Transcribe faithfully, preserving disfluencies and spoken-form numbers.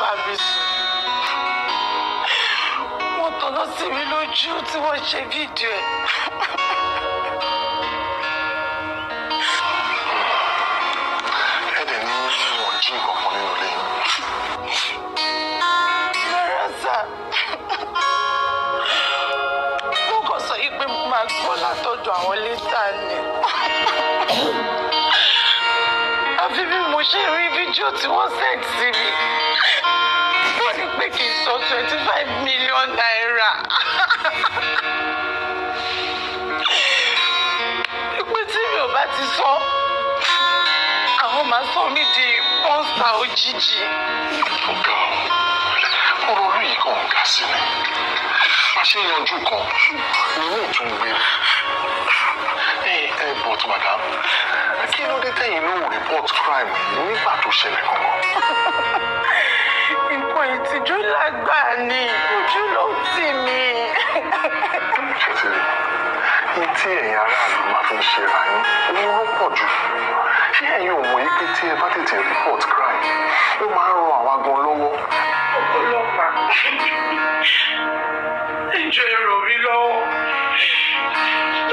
bá mi sùn. Wọ́n tọ́nà sí mi lójú tí wọ́n ṣe fídíò ẹ̀. Ẹ̀dẹ̀ ní wọ́n jí nǹkan kan nínú ilé. Rárá sà. Mo kàn sọ yí pé mo máa gbọ́ látọ̀dọ̀ àwọn létà ni. Àfi bí mo ṣe rí fídíò tí wọ́n send sí mi. Wọ́n ní pé kí n sọ twenty five million naira. Pípé tí mi ò bá ti sọ, àwọn máa sọ mí di pọ́ńsà òjijì. Ọ̀gá ọ̀rọ̀ orí yìí kàn ń ga sí ni. Bá ṣe yanjú kan, nínú ìtún gbére. Ẹ ẹ but madam, kí ló dé tẹ̀yìn ló report crime yìí nígbà tó ṣẹlẹ̀ kankan? Nǹkan ìtìjú lágbàá ni ojú ló tì mí. Ṣé ti rí? Ní tí ẹ̀yin aráàlú máa fi ń ṣe ra yín, owó ló pọ̀ jù. Ṣé ẹ̀yin ò mọ̀ yí pé tí ẹ bá tètè report crime, ó máa ń ran àwa gan lọ́wọ́? Ọlọ́pàá, ìjọ èrò mi lọ́wọ́.